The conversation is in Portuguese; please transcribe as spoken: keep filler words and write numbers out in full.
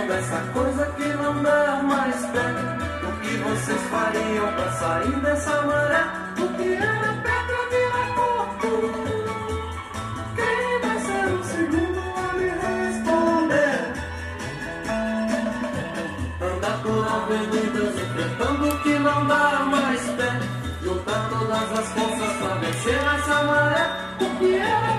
vendo essa coisa que não dá mais pé. O que vocês fariam pra sair dessa maré? O que era pedra vira corpo? Quem vai ser o segundo a me responder? Andar por avenidas enfrentando o que não dá mais pé. Juntar todas as forças pra vencer essa maré. O que era